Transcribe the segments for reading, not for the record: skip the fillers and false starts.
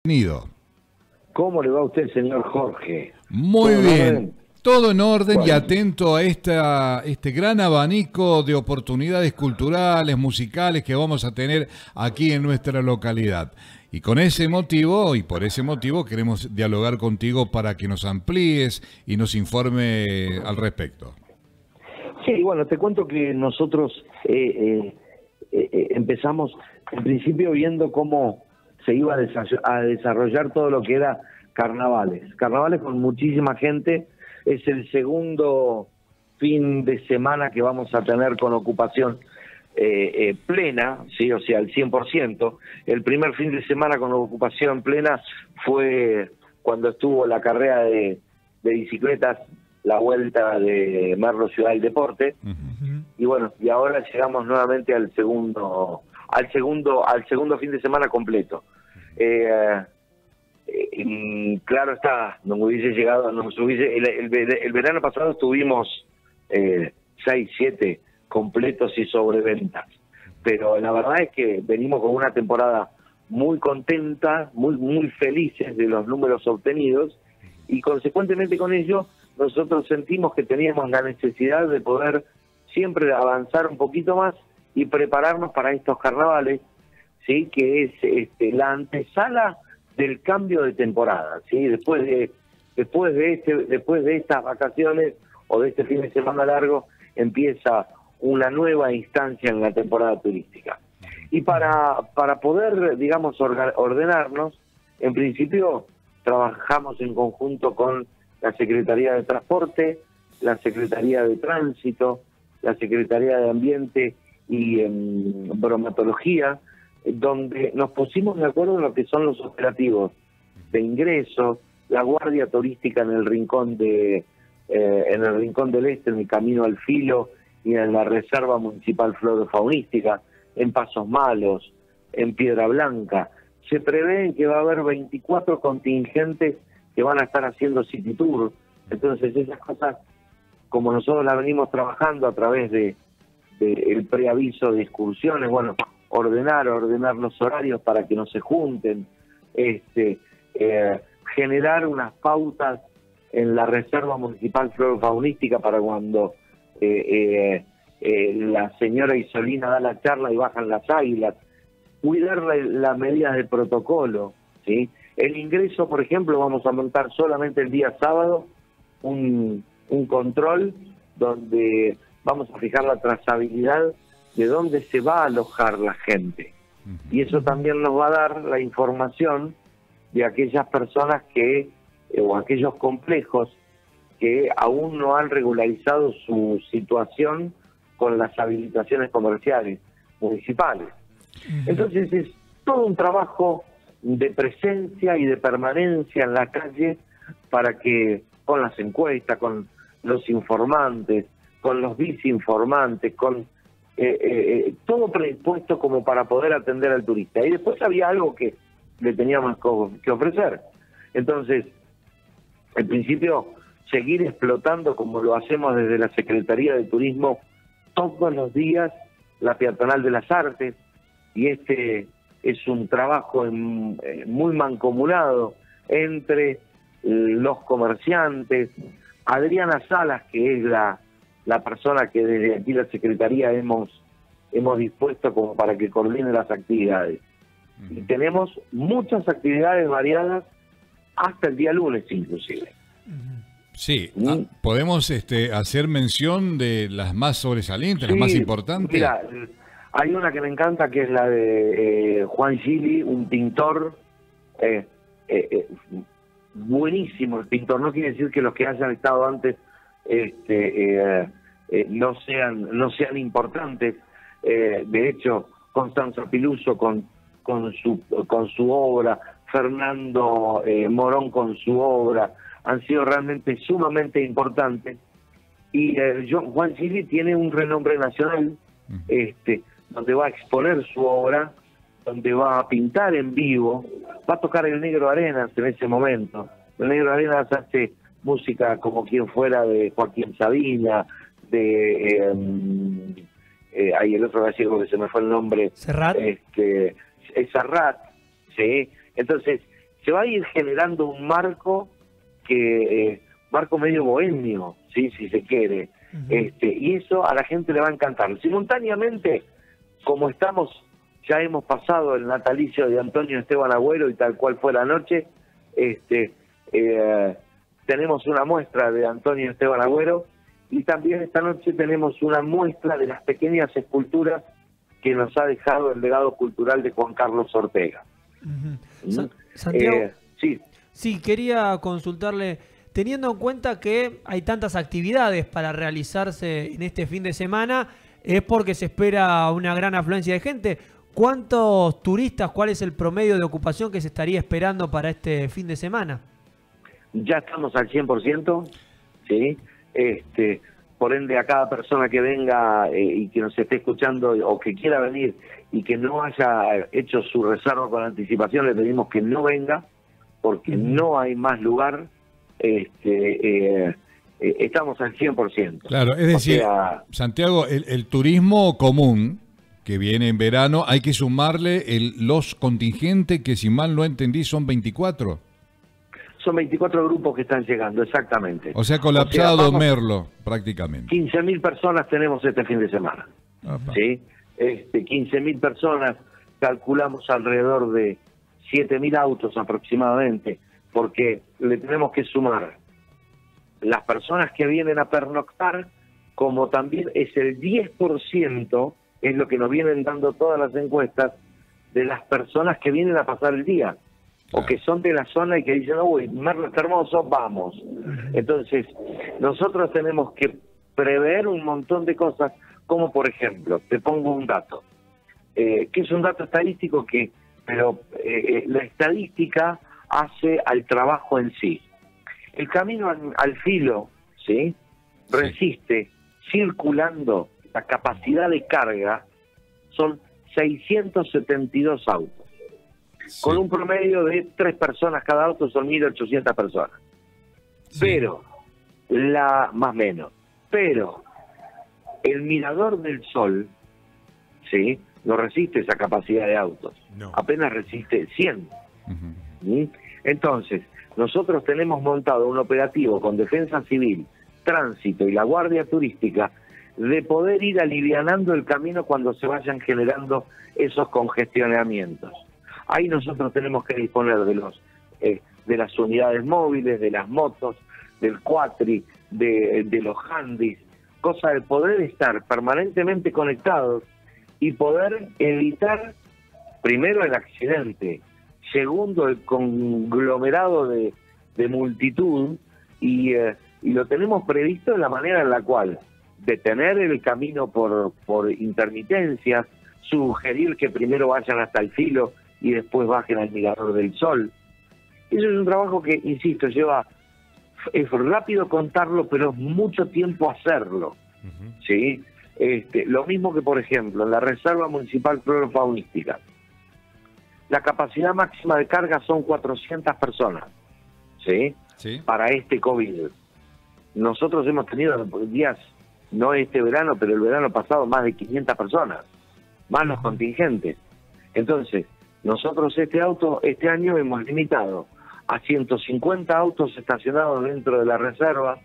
Bienvenido. ¿Cómo le va a usted, señor Jorge? Muy ¿Todo en bien, orden? todo en orden y Bueno. atento a este gran abanico de oportunidades culturales, musicales que vamos a tener aquí en nuestra localidad. Y con ese motivo, y por ese motivo, queremos dialogar contigo para que nos amplíes y nos informe al respecto. Sí, bueno, te cuento que nosotros empezamos en principio viendo cómo se iba a desarrollar todo lo que era carnavales. Carnavales con muchísima gente. Es el segundo fin de semana que vamos a tener con ocupación plena, sí, o sea, al 100%. El primer fin de semana con ocupación plena fue cuando estuvo la carrera de bicicletas, la vuelta de Merlo Ciudad del Deporte. Y bueno, y ahora llegamos nuevamente al segundo fin de semana completo. Claro está, nos hubiese llegado, el verano pasado estuvimos 6, 7 completos y sobreventas, pero la verdad es que venimos con una temporada muy contenta, muy felices de los números obtenidos, y consecuentemente con ello nosotros sentimos que teníamos la necesidad de poder siempre avanzar un poquito más y prepararnos para estos carnavales, sí, que es la antesala del cambio de temporada, sí, después de estas vacaciones o de este fin de semana largo empieza una nueva instancia en la temporada turística. Y para poder, digamos, ordenarnos, en principio trabajamos en conjunto con la Secretaría de Transporte, la Secretaría de Tránsito, la Secretaría de Ambiente y Bromatología, donde nos pusimos de acuerdo en lo que son los operativos de ingreso, la guardia turística en el rincón del Este, en el Camino al Filo y en la Reserva Municipal Florofaunística, en Pasos Malos, en Piedra Blanca. Se prevé que va a haber 24 contingentes que van a estar haciendo City Tour. Entonces esas cosas, como nosotros las venimos trabajando a través de el preaviso de excursiones, bueno, ordenar los horarios para que no se junten, generar unas pautas en la Reserva Municipal Florofaunística para cuando la señora Isolina da la charla y bajan las águilas, cuidar las medidas de protocolo, ¿sí? El ingreso, por ejemplo, vamos a montar solamente el día sábado un control donde vamos a fijar la trazabilidad de dónde se va a alojar la gente. Y eso también nos va a dar la información de aquellas personas o aquellos complejos que aún no han regularizado su situación con las habilitaciones comerciales municipales. Entonces es todo un trabajo de presencia y de permanencia en la calle para que con las encuestas, con los informantes, con los viceinformantes, con todo predispuesto como para poder atender al turista. Y después había algo que le teníamos que ofrecer. Entonces, en principio, seguir explotando como lo hacemos desde la Secretaría de Turismo todos los días la Peatonal de las Artes, y este es un trabajo muy mancomunado entre los comerciantes. Adriana Salas, que es la persona que desde aquí la Secretaría hemos dispuesto como para que coordine las actividades. Y tenemos muchas actividades variadas hasta el día lunes inclusive. Sí, podemos hacer mención de las más sobresalientes, Sí, las más importantes. Mira, hay una que me encanta, que es la de Juan Gili, un pintor buenísimo. El pintor no quiere decir que los que hayan estado antes no sean importantes. De hecho, Constanzo Piluso con su obra, Fernando Morón con su obra, han sido realmente sumamente importantes. Y Juan Gili tiene un renombre nacional, donde va a exponer su obra, donde va a pintar en vivo, va a tocar el Negro Arenas en ese momento. El Negro Arenas hace música como quien fuera de Joaquín Sabina, hay el otro gallego que se me fue el nombre, Serrat. Es Serrat, ¿sí? Entonces se va a ir generando un marco marco medio bohemio, ¿sí? Si se quiere. Y eso a la gente le va a encantar. Simultáneamente, como ya hemos pasado el natalicio de Antonio Esteban Agüero y tal cual fue la noche, tenemos una muestra de Antonio Esteban Agüero y también esta noche tenemos una muestra de las pequeñas esculturas que nos ha dejado el legado cultural de Juan Carlos Ortega. Santiago, sí. Sí, quería consultarle, teniendo en cuenta que hay tantas actividades para realizarse en este fin de semana, es porque se espera una gran afluencia de gente. ¿Cuántos turistas, cuál es el promedio de ocupación que se estaría esperando para este fin de semana? Ya estamos al 100%, ¿sí? Por ende, a cada persona que venga y que nos esté escuchando o que quiera venir y que no haya hecho su reserva con anticipación, le pedimos que no venga, porque no hay más lugar. Estamos al 100%. Claro, es decir, Santiago, el turismo común que viene en verano, hay que sumarle los contingentes que, si mal no entendí, son 24. Son 24 grupos que están llegando, exactamente. O sea, colapsado Merlo, prácticamente. 15.000 personas tenemos este fin de semana. ¿Sí? 15.000 personas, calculamos alrededor de 7.000 autos aproximadamente, porque le tenemos que sumar las personas que vienen a pernoctar, como también es el 10%, es lo que nos vienen dando todas las encuestas, de las personas que vienen a pasar el día, o que son de la zona y que dicen, uy, Merlo está hermoso, vamos. Entonces, nosotros tenemos que prever un montón de cosas, como por ejemplo, te pongo un dato, que es un dato estadístico pero la estadística hace al trabajo en sí. El camino al filo, ¿sí? Resiste, circulando, la capacidad de carga son 672 autos. Sí. Con un promedio de 3 personas cada auto, son 1.800 personas. Sí. Pero, más o menos, pero el Mirador del Sol, ¿sí? No resiste esa capacidad de autos. No. Apenas resiste 100. ¿Sí? Entonces, nosotros tenemos montado un operativo con Defensa Civil, Tránsito y la Guardia Turística de poder ir alivianando el camino cuando se vayan generando esos congestionamientos. Ahí nosotros tenemos que disponer de las unidades móviles, de las motos, del cuatri, de los handys, cosa de poder estar permanentemente conectados y poder evitar, primero, el accidente, segundo, el conglomerado de multitud, y lo tenemos previsto de la manera en la cual detener el camino por intermitencias, sugerir que primero vayan hasta el filo y después bajen al Mirador del Sol. Eso es un trabajo que, insisto, es rápido contarlo, pero es mucho tiempo hacerlo. ¿Sí? Lo mismo que, por ejemplo, en la Reserva Municipal Florofaunística, la capacidad máxima de carga son 400 personas, ¿sí? Sí. Para este COVID. Nosotros hemos tenido días, no este verano, pero el verano pasado, más de 500 personas, más los contingentes. Entonces, nosotros este año hemos limitado a 150 autos estacionados dentro de la reserva.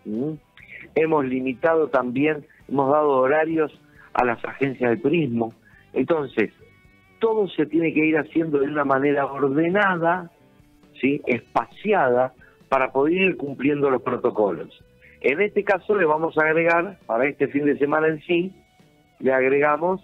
Hemos limitado también, hemos dado horarios a las agencias de turismo. Entonces, todo se tiene que ir haciendo de una manera ordenada, ¿sí? Espaciada, para poder ir cumpliendo los protocolos. En este caso le vamos a agregar, para este fin de semana en sí, le agregamos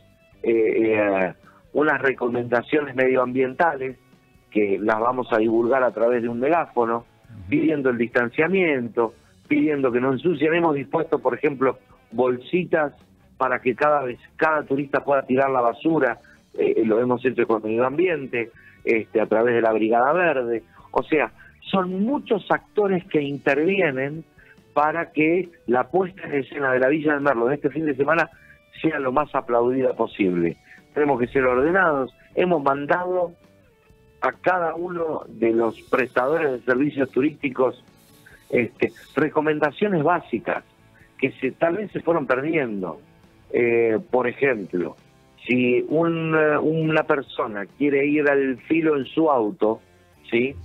unas recomendaciones medioambientales que las vamos a divulgar a través de un megáfono, pidiendo el distanciamiento, pidiendo que no ensucien. Hemos dispuesto, por ejemplo, bolsitas para que cada turista pueda tirar la basura. Lo hemos hecho con medio ambiente, a través de la Brigada Verde. O sea, son muchos actores que intervienen para que la puesta en escena de la Villa del Merlo de este fin de semana sea lo más aplaudida posible. Tenemos que ser ordenados. Hemos mandado a cada uno de los prestadores de servicios turísticos recomendaciones básicas que tal vez se fueron perdiendo. Por ejemplo, si una persona quiere ir al filo en su auto, ¿sí?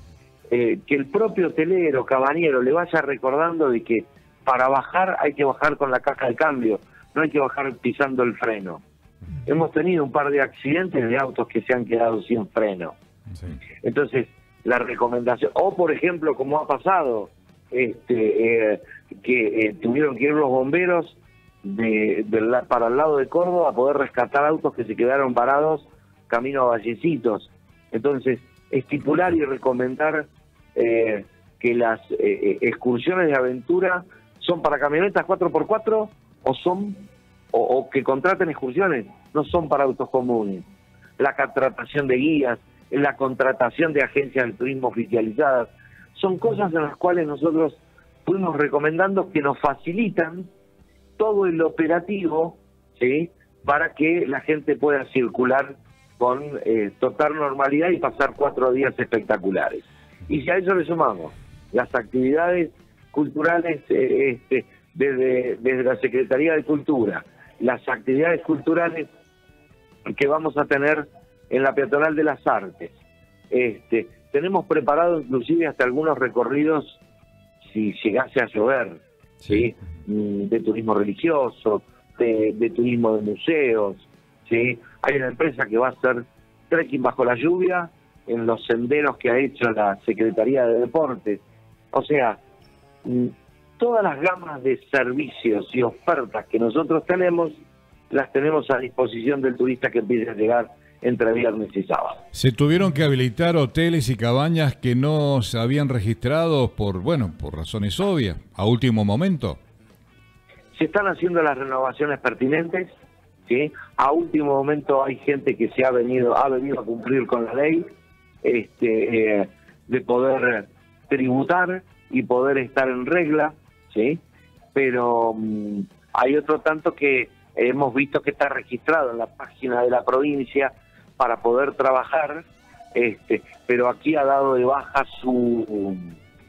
que el propio hotelero, cabañero, le vaya recordando de que para bajar hay que bajar con la caja de cambio, no hay que bajar pisando el freno. Hemos tenido un par de accidentes de autos que se han quedado sin freno. Sí. Entonces, la recomendación, o por ejemplo, como ha pasado, que tuvieron que ir los bomberos para el lado de Córdoba a poder rescatar autos que se quedaron parados camino a Vallecitos. Entonces, estipular y recomendar que las excursiones de aventura son para camionetas 4x4 o que contraten excursiones, no son para autos comunes. La contratación de guías, la contratación de agencias de turismo oficializadas, son cosas en las cuales nosotros fuimos recomendando que nos facilitan todo el operativo, ¿sí?, para que la gente pueda circular con total normalidad y pasar 4 días espectaculares. Y si a eso le sumamos las actividades culturales desde la Secretaría de Cultura, las actividades culturales que vamos a tener en la Peatonal de las Artes, tenemos preparado inclusive hasta algunos recorridos si llegase a llover, ¿sí? De turismo religioso, de turismo de museos, ¿sí? Hay una empresa que va a hacer trekking bajo la lluvia en los senderos que ha hecho la Secretaría de Deportes. O sea, todas las gamas de servicios y ofertas que nosotros tenemos, las tenemos a disposición del turista que empiece a llegar entre viernes y sábado. Se tuvieron que habilitar hoteles y cabañas que no se habían registrado por razones obvias, a último momento. Se están haciendo las renovaciones pertinentes, ¿sí? A último momento hay gente que ha venido a cumplir con la ley, de poder tributar y poder estar en regla, ¿sí? Pero hay otro tanto que hemos visto que está registrado en la página de la provincia para poder trabajar, pero aquí ha dado de baja su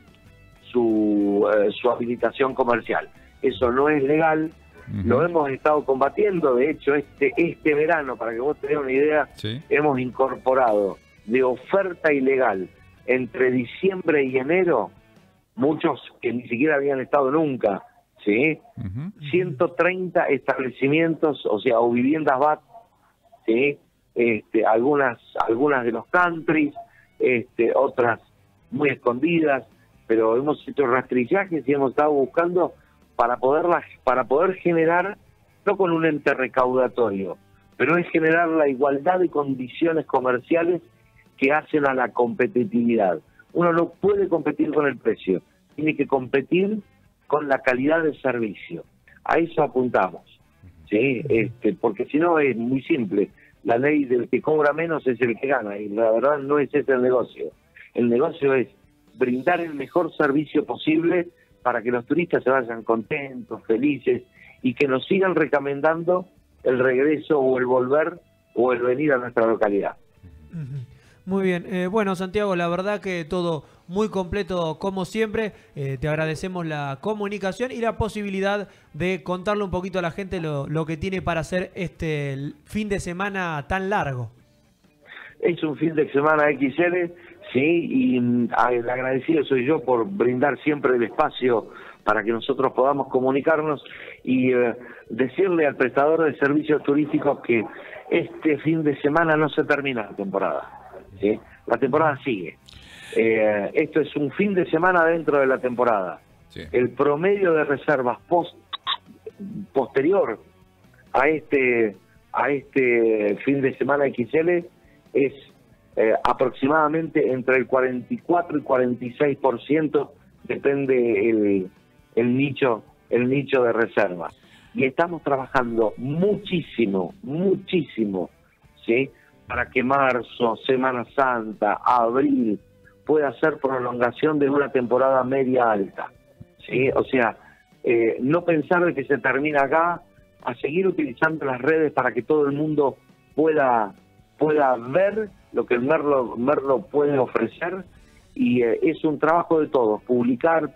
habilitación comercial. Eso no es legal. Lo hemos estado combatiendo. De hecho, este verano, para que vos tengas una idea, sí, hemos incorporado de oferta ilegal entre diciembre y enero, muchos que ni siquiera habían estado nunca, ¿sí? 130 establecimientos, o sea, o viviendas BAT, ¿sí? Algunas de los countries, otras muy escondidas, pero hemos hecho rastrillajes y hemos estado buscando para poder generar, no con un ente recaudatorio, pero es generar la igualdad de condiciones comerciales que hacen a la competitividad. Uno no puede competir con el precio, tiene que competir con la calidad del servicio. A eso apuntamos, ¿sí? Porque si no es muy simple. La ley del que cobra menos es el que gana, y la verdad no es ese el negocio. El negocio es brindar el mejor servicio posible para que los turistas se vayan contentos, felices, y que nos sigan recomendando el regreso o el volver o el venir a nuestra localidad. Muy bien. Bueno, Santiago, la verdad que todo muy completo como siempre. Te agradecemos la comunicación y la posibilidad de contarle un poquito a la gente lo que tiene para hacer este fin de semana tan largo. Es un fin de semana XL, sí, y el agradecido soy yo por brindar siempre el espacio para que nosotros podamos comunicarnos y decirle al prestador de servicios turísticos que este fin de semana no se termina la temporada, ¿sí? La temporada sigue. Esto es un fin de semana dentro de la temporada. Sí. El promedio de reservas posterior a este fin de semana XL es aproximadamente entre el 44 y 46%, depende el nicho de reserva. Y estamos trabajando muchísimo, ¿sí?, para que marzo, Semana Santa, abril pueda ser prolongación de una temporada media alta, ¿sí? O sea, no pensar de que se termina acá, a seguir utilizando las redes para que todo el mundo pueda ver lo que el Merlo puede ofrecer, y es un trabajo de todos, publicar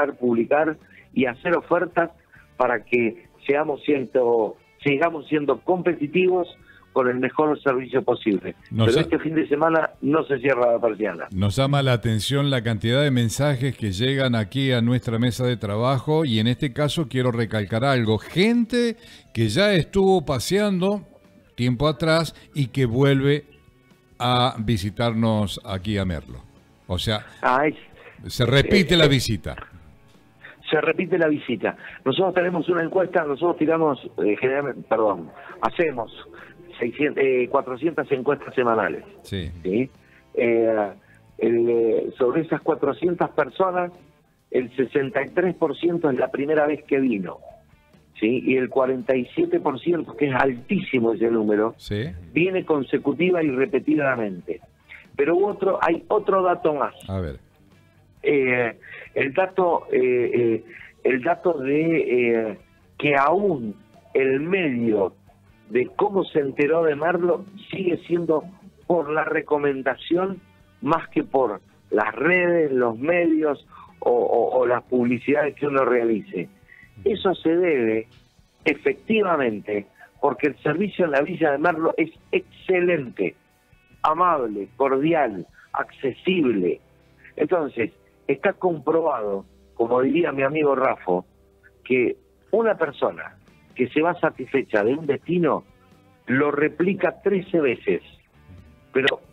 y hacer ofertas para que sigamos siendo competitivos con el mejor servicio posible. No Pero sé. este fin de semana no se cierra la persiana. Nos llama la atención la cantidad de mensajes que llegan aquí a nuestra mesa de trabajo y en este caso quiero recalcar algo. Gente que ya estuvo paseando tiempo atrás y que vuelve a visitarnos aquí a Merlo. O sea, se repite la visita. Se repite la visita. Nosotros tenemos una encuesta, nosotros tiramos, hacemos 400 encuestas semanales. Sí. ¿Sí? Sobre esas 400 personas, el 63% es la primera vez que vino. ¿Sí? Y el 47%, que es altísimo ese número, Sí. viene consecutiva y repetidamente. Pero hay otro dato más. A ver. El dato de que aún el medio de cómo se enteró de Merlo sigue siendo por la recomendación más que por las redes, los medios o las publicidades que uno realice. Eso se debe efectivamente porque el servicio en la Villa de Merlo es excelente, amable, cordial, accesible. Entonces, está comprobado, como diría mi amigo Rafo, que una persona que se va satisfecha de un destino lo replica 13 veces. Pero,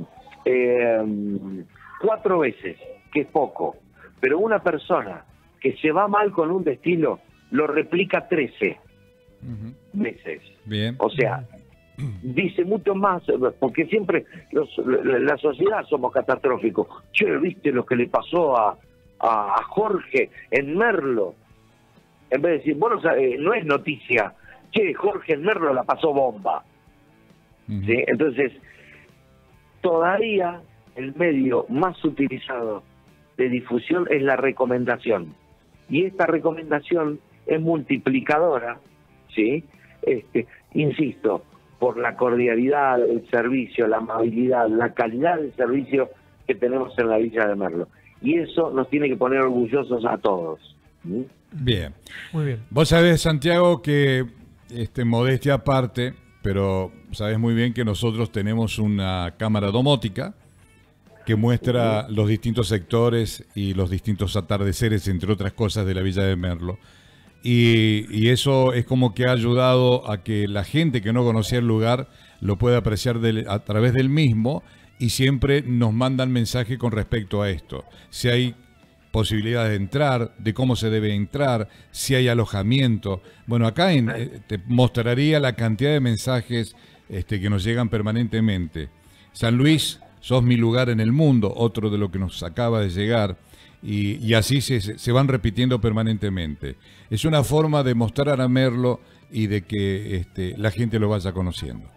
4 veces, que es poco. Pero una persona que se va mal con un destino lo replica 13 veces. Bien. O sea, dice mucho más, porque siempre la sociedad somos catastróficos. Che, ¿viste lo que le pasó a Jorge en Merlo? En vez de decir, bueno, no es noticia. Che, Jorge en Merlo la pasó bomba. ¿Sí? Entonces, todavía el medio más utilizado de difusión es la recomendación. Y esta recomendación es multiplicadora, ¿sí? Insisto, por la cordialidad, el servicio, la amabilidad, la calidad del servicio que tenemos en la Villa de Merlo. Y eso nos tiene que poner orgullosos a todos. ¿Sí? Bien. Muy bien. Vos sabés, Santiago, que modestia aparte, pero sabés muy bien que nosotros tenemos una cámara domótica que muestra los distintos sectores y los distintos atardeceres, entre otras cosas, de la Villa de Merlo. Y eso es como que ha ayudado a que la gente que no conocía el lugar lo pueda apreciar a través del mismo, y siempre nos mandan mensaje con respecto a esto. Si hay posibilidad de entrar, de cómo se debe entrar, si hay alojamiento. Bueno, acá te mostraría la cantidad de mensajes que nos llegan permanentemente. San Luis, sos mi lugar en el mundo, otro de lo que nos acaba de llegar. Y así se van repitiendo permanentemente. Es una forma de mostrar a Merlo y de que la gente lo vaya conociendo.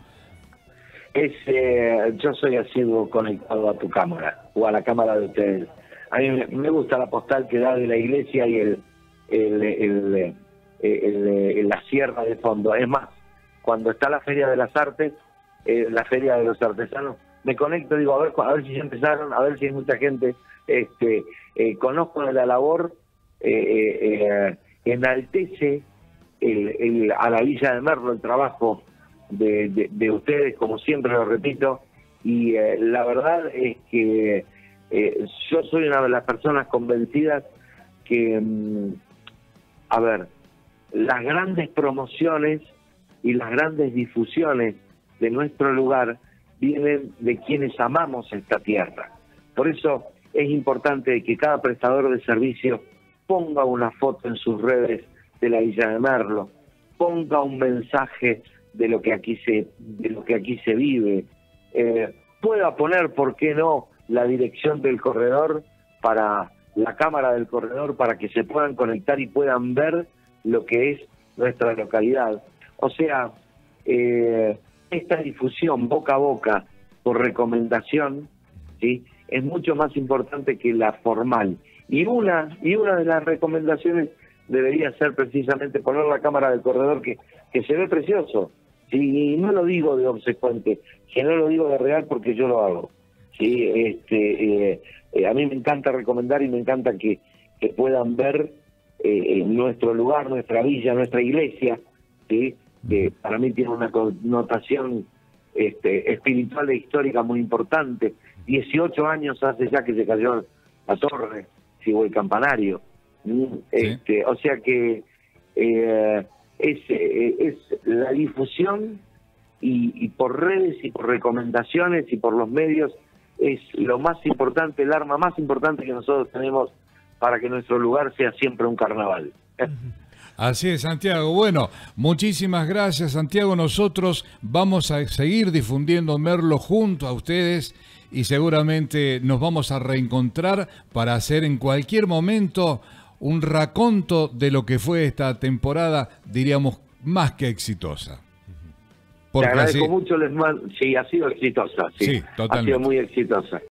Yo soy asiduo conectado a tu cámara, o a la cámara de ustedes. A mí me gusta la postal que da de la iglesia y la sierra de fondo. Es más, cuando está la Feria de las Artes, la Feria de los Artesanos, me conecto, digo, a ver si ya empezaron, a ver si hay mucha gente. Conozco de la labor, enaltece a la Villa de Merlo el trabajo de ustedes, como siempre lo repito, y la verdad es que yo soy una de las personas convencidas que, las grandes promociones y las grandes difusiones de nuestro lugar vienen de quienes amamos esta tierra. Por eso es importante que cada prestador de servicio ponga una foto en sus redes de la Villa de Merlo, ponga un mensaje de lo que aquí se vive, pueda poner, ¿por qué no?, la dirección del corredor para la cámara del corredor, para que se puedan conectar y puedan ver lo que es nuestra localidad. O sea, esta difusión boca a boca por recomendación, ¿sí?, es mucho más importante que la formal. Y una de las recomendaciones debería ser precisamente poner la cámara del corredor, que se ve precioso. Y no lo digo de obsecuente, que no lo digo de real, porque yo lo hago. ¿Sí? A mí me encanta recomendar y me encanta que puedan ver nuestro lugar, nuestra villa, nuestra iglesia, ¿sí?, que para mí tiene una connotación espiritual e histórica muy importante. 18 años hace ya que se cayó la torre, o el campanario. O sea que es la difusión y por redes y por recomendaciones y por los medios es lo más importante, el arma más importante que nosotros tenemos para que nuestro lugar sea siempre un carnaval. Así es, Santiago. Bueno, muchísimas gracias, Santiago. Nosotros vamos a seguir difundiendo Merlo junto a ustedes y seguramente nos vamos a reencontrar para hacer en cualquier momento un raconto de lo que fue esta temporada, diríamos, más que exitosa. Te agradezco mucho, sí, ha sido exitosa. Sí, totalmente. Ha sido muy exitosa.